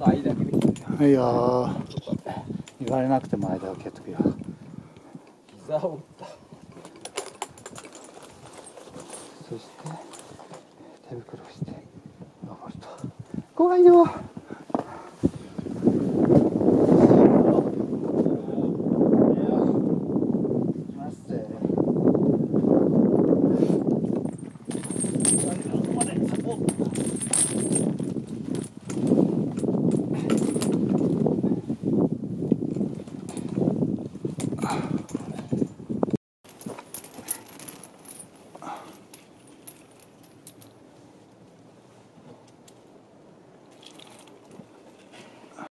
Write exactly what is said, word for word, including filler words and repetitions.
と間だけで切っていやー、言われなくても間を蹴っとくよ。 膝を打った。 そして手袋をして登ると怖いよ。